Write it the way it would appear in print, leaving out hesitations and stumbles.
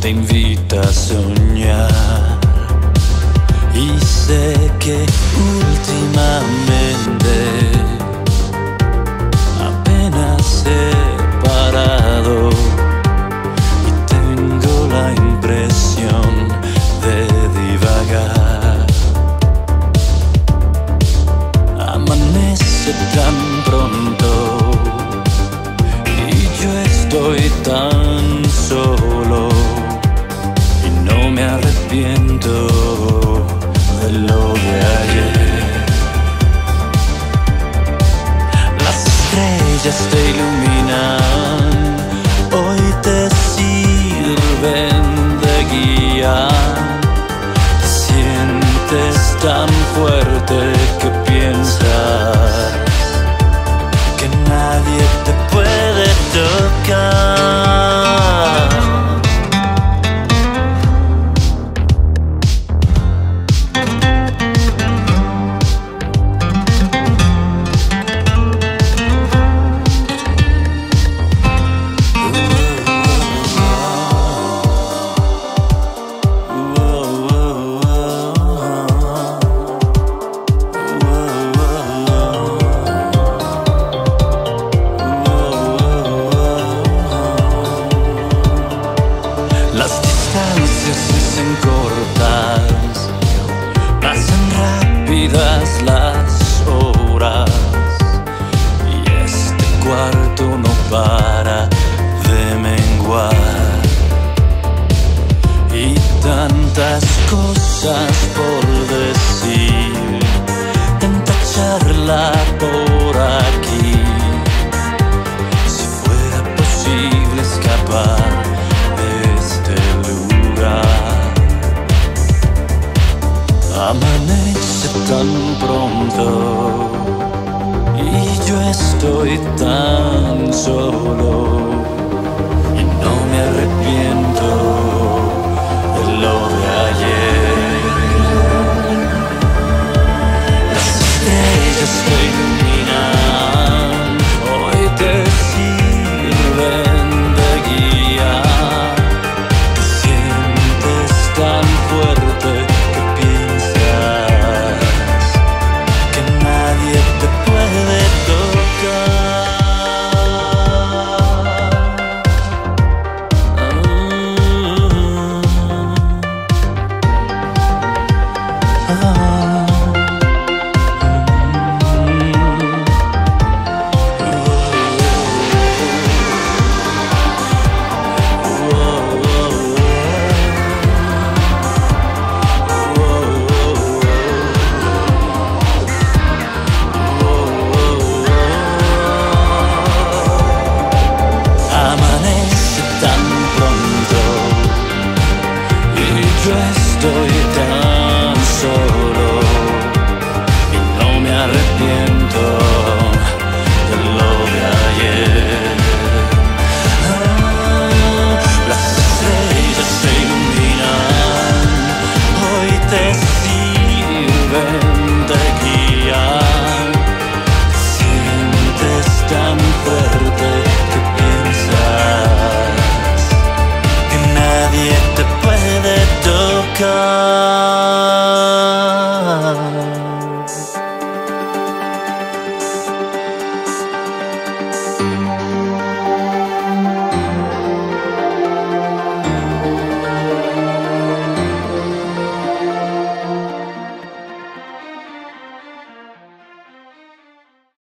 te invita a soñar. Y sé que últimamente apenas he parado y tengo la impresión de divagar. Amanece tan pronto y yo estoy tan solo y no me arrepiento de lo de ayer. Las estrellas te iluminan, hoy te sirven de guía. Te sientes tan fuerte que piensas que nadie te puede tocar. Las distancias se hacen cortas, pasan rápidas las horas y este cuarto no para de menguar. Y tantas cosas por decir, tanta charla por aquí. Si fuera posible escapar de este lugar. Amanece tan pronto y yo estoy tan solo y no me arrepiento de lo de ayer. Las estrellas te iluminan, hoy te sirven de guía. Te sientes tan fuerte que piensas que nadie te puede tocar. Amanece tan pronto y yo estoy tan solo y no me arrepiento de lo de ayer. Las estrellas te iluminan, hoy te sirven de guía. Te sientes tan fuerte que piensas que nadie te puede tocar.